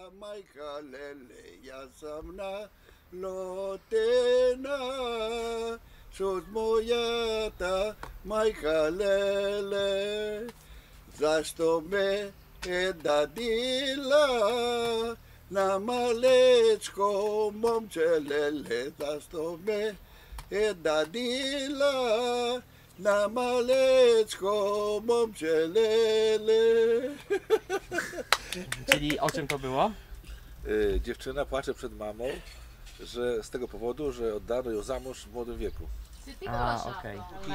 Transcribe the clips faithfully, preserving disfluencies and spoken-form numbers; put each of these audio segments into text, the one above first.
Zašto me dadila na malečko momčelele, zašto me dadila na maleczko momczelele. Czyli o czym to było? Yy, dziewczyna płacze przed mamą, że z tego powodu, że oddano ją za mąż w młodym wieku. A, okej.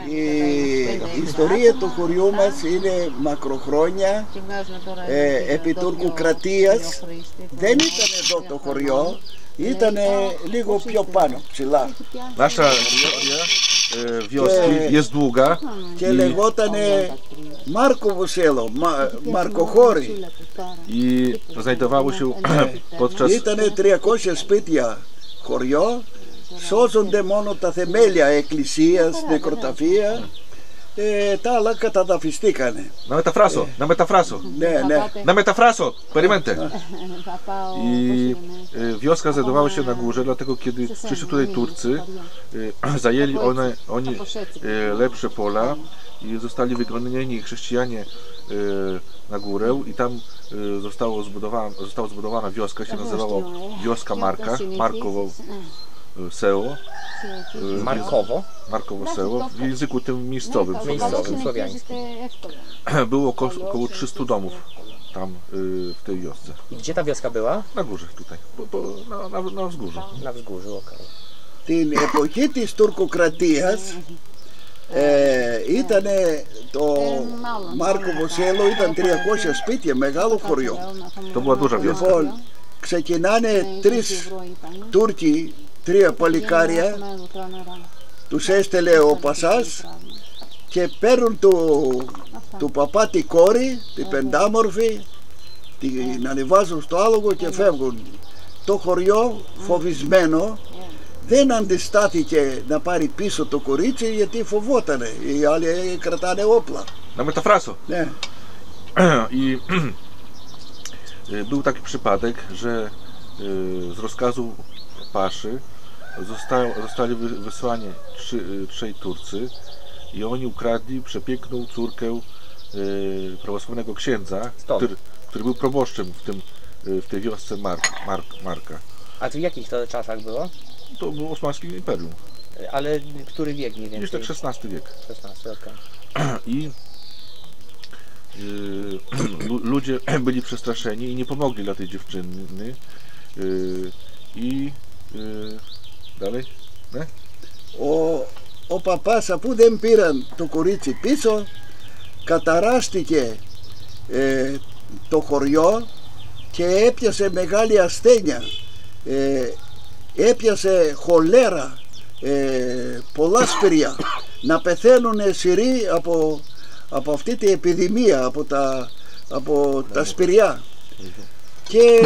И историята хориумас или макрохрония е епитуркократίας δεν ήταν εδώ το χωριό, ήταν λίγο πιο πάνω, ψηλά. Nasza historia e, wioski jest długa. Και λεγότανε Μάρκοβο Σέλο, Μαρκοχώρη. I znajdowało się podczas... Ήτανε τριακόσια σπίτια χωριό. Σώζονται μόνο τα θεμέλια εκκλησίας, νεκροταφεία, ε, τα άλλα καταδαφιστήκανε. Na metafraso, na metafraso. Ναι, ναι. Na metafraso, perimente. I e, wioska znajdowała się na górze, dlatego kiedy przyszli tutaj Turcy, e, zajęli one, oni e, lepsze pola i zostali wygonieni chrześcijanie e, na górę i tam e, zostało zbudowana, została zbudowana wioska, się nazywała wioska Marka, Markowo Seło. Markowo? Markowo Seło, w języku tym miejscowym. Miejscowym, słowiańskim. Było około, około trzystu domów tam y, w tej wiosce. I gdzie ta wioska była? Na górze tutaj, po, po, na, na, na wzgórzu. Na wzgórzu, okej. Την εποχή της τουρκοκρατίας ε, ήταν το Μάρκοβο Σέλο, ήταν τριακόσια σπίτια, μεγάλο χωριό. To była duża wioska. Λοιπόν, ξεκινάνε τρεις Τούρκοι, τρία παλικάρια, τους έστελε ο Πασάς και παίρνουν του, του παπά τη κόρη, την πεντάμορφη, την ανεβάζουν στο άλογο και φεύγουν. Το χωριό φοβισμένο δεν αντιστάθηκε να πάρει πίσω το κορίτσι γιατί φοβότανε, οι άλλοι κρατάνε όπλα. Na metafraso. Ναι. I był taki przypadek, że z rozkazu paszy zostało, zostali wysłani trzy, trzej Turcy i oni ukradli przepiękną córkę e, prawosławnego księdza, który, który był proboszczem w, tym, w tej wiosce Mark, Mark, Marka. A to w jakich to czasach było? To było Osmańskie Imperium. Ale który wiek mniej więcej? Gdzieś tak szesnasty wiek. szesnasty, okej. I y, ludzie byli przestraszeni i nie pomogli dla tej dziewczyny. Y, I y, dalej? Ne? Ο, ο παπάς αφού δεν πήραν το κορίτσι πίσω, καταράστηκε ε, το χωριό και έπιασε μεγάλη ασθένεια. Ε, έπιασε χολέρα, ε, πολλά σπηριά, να πεθαίνουν Συροί από, από αυτή την επιδημία, από τα, από τα σπηριά. Και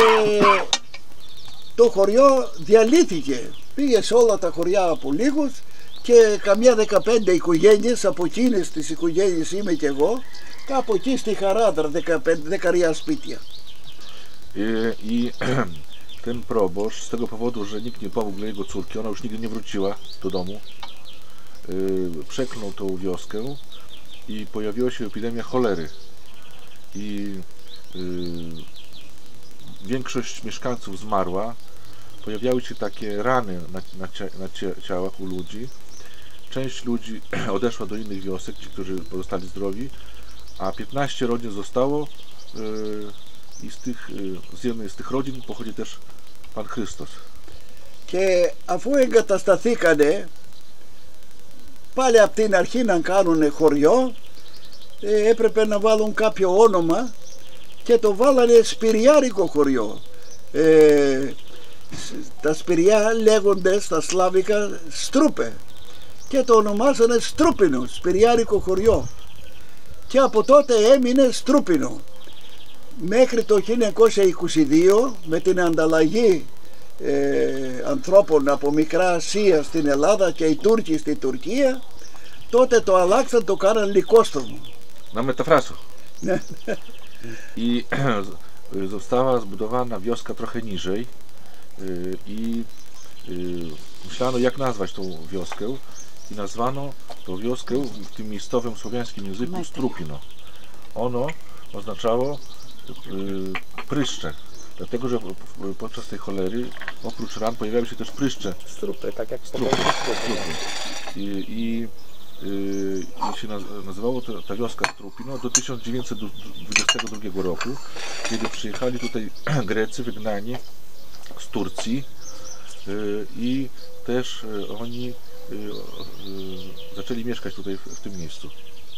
το χωριό διαλύθηκε, πήγε σε όλα τα χωριά από λίγους και καμιά δεκαπέντε οικογένειες, από εκείνες τις οικογένειες είμαι και εγώ, κάπου εκεί στη Χαράδρα, δεκαπέντε, δεκαριά σπίτια. I, i ten proboszcz z tego powodu, że nikt nie pomógł dla jego córki, ona już nigdy nie wróciła do domu, yy, przeklął tą wioskę i pojawiła się epidemia cholery. I yy, większość mieszkańców zmarła, pojawiały się takie rany na, na, na ciałach u ludzi. Część ludzi odeszła do innych wiosek, ci, którzy pozostali zdrowi, a piętnaście rodzin zostało. Yy, I z, tych, z jednej z tych rodzin pochodzi też Pan Chrystus. Και αφού εγκατασταθήκανε πάλι από την αρχή να κάνουν χωριό, ε, έπρεπε να βάλουν κάποιο όνομα και το βάλανε Σπυριάρικο χωριό. Ε, τα Σπυριά λέγονται στα Σλάβικα Στρούπε και το ονομάσανε Στρούπινο, Σπυριάρικο χωριό, και από τότε έμεινε Στρούπινο. Μέχρι το χίλια εννιακόσια είκοσι δύο, με την ανταλλαγή ε, ανθρώπων από Μικρά Ασία στην Ελλάδα και οι Τούρκοι στην Τουρκία, τότε το αλλάξαν, το κάναν Λυκόστομο. Na metafraso. I y, została zbudowana wioska trochę niżej y, i y, myślano, jak nazwać tą wioskę, i nazwano tą wioskę w tym miejscowym słowiańskim języku Strupino. Ono oznaczało y, pryszcze, dlatego że podczas tej cholery oprócz ran pojawiały się też pryszcze. Strupy, tak jak Strupy. strupy. I, i, y, i się naz- nazywało to, ta wioska Strupino do tysiąc dziewięćset dwudziestego drugiego roku, kiedy przyjechali tutaj Grecy wygnani z Turcji y, i też y, oni y, y, zaczęli mieszkać tutaj w, w tym miejscu.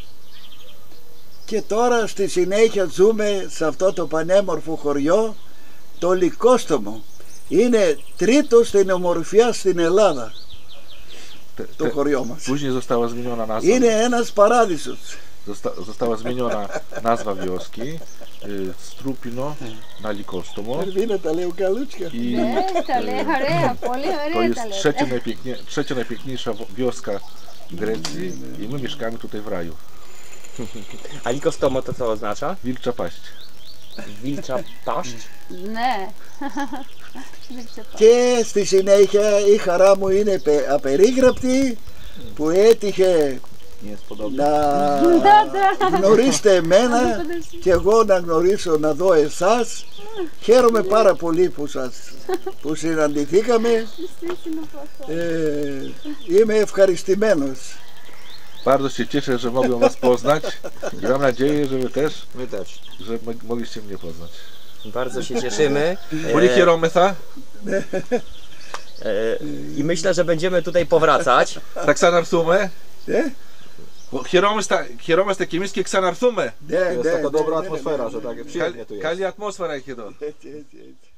Και τώρα στη συνέχεια ζούμε σε αυτό το πανέμορφο χωριό, το Λυκόστομο. Είναι τρίτο στην ομορφιά στην Ελλάδα, Te, το te, χωριό μας. później została zmieniona nazwa. Είναι ένας παράδεισος. Zosta, została zmieniona nazwa wioski y, Strupino na Likostomo Ερβίνα τα λέω καλούτσια. i Ναι, τα λέει ωραία, πολύ to ωραία jest τα trzecia, λέτε. najpięknie, trzecia najpiękniejsza wo- wioska Grecji i my mieszkamy tutaj w raju. A likostomo to co oznacza? Wilcza paść. Wilcza paszcz? Ναι. Δεν ξέρω. Και στη συνέχεια η χαρά μου είναι πε- απερίγραπτη που έτυχε Nie jest podobne. να γνωρίσετε εμένα και εγώ να γνωρίσω, να δω εσάς. Χαίρομαι πάρα πολύ που, σας, που συναντηθήκαμε. Ε, είμαι ευχαριστημένος. Bardzo się cieszę, że mogłem Was poznać i mam nadzieję, że Wy też, My też. że mo- mogliście mnie poznać. Bardzo się cieszymy. Πολύ E, χαιρόμεθα. e, I myślę, że będziemy tutaj powracać. Θα ξαναρθούμε. Ε, Χαιρόμαστε, χαιρόμαστε και εμείς και ξαναρθούμε. ναι, Jest ναι, taka ναι, dobra ναι, atmosfera, że tak przyjemnie tu jest. Καλή ατμόσφαιρα έχει εδώ. Έτσι, έτσι, έτσι.